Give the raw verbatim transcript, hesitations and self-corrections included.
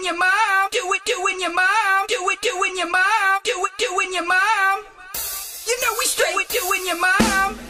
your mom. Do it, doing your mom. Do it, doing your mom. Do it, doing your mom. You know we straight. Do it, doing your mom.